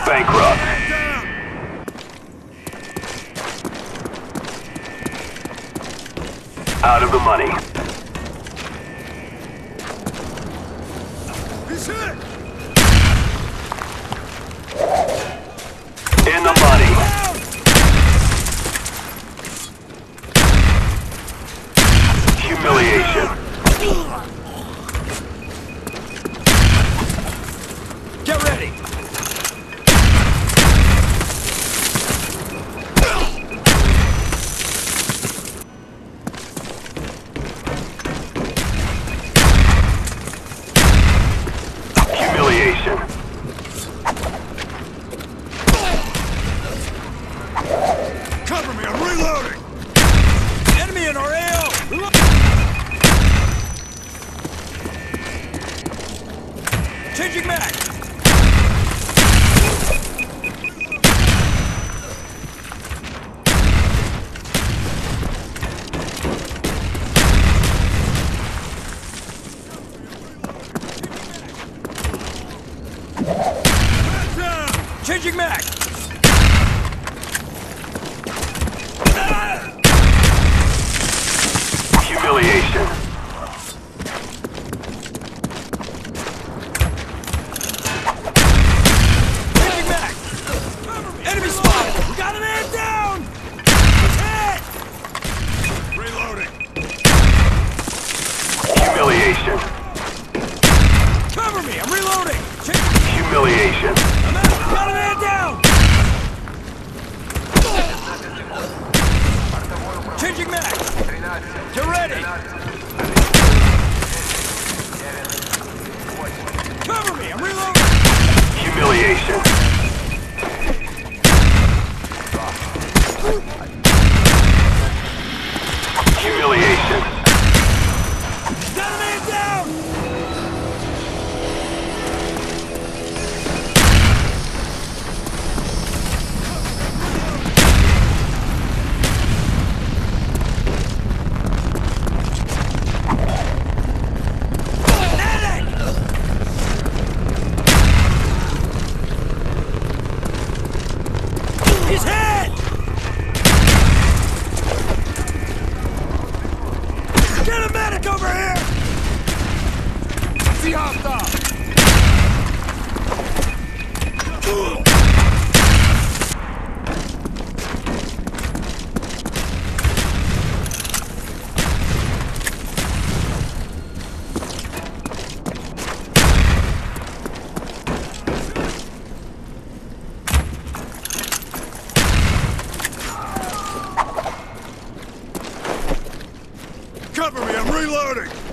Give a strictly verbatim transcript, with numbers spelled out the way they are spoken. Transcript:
bankrupt. Out of the money. He's hit! In the money. Humiliation. Get ready! Humiliation. Cover me, I'm reloading! Enemy in our A O! Reload! Changing mag! Changing mag! Humiliation. Changing mag! Enemy spotted! We got a man down! He's hit! Reloading! Humiliation. Cover me! I'm reloading! Changing... Humiliation. I'm out! Got a man down! Changing mag! Get ready! Cover me! I'm reloading! Humiliation. Humiliation. Got a man down! He's hit! Get a medic over here! See hostile! Cover me, I'm reloading!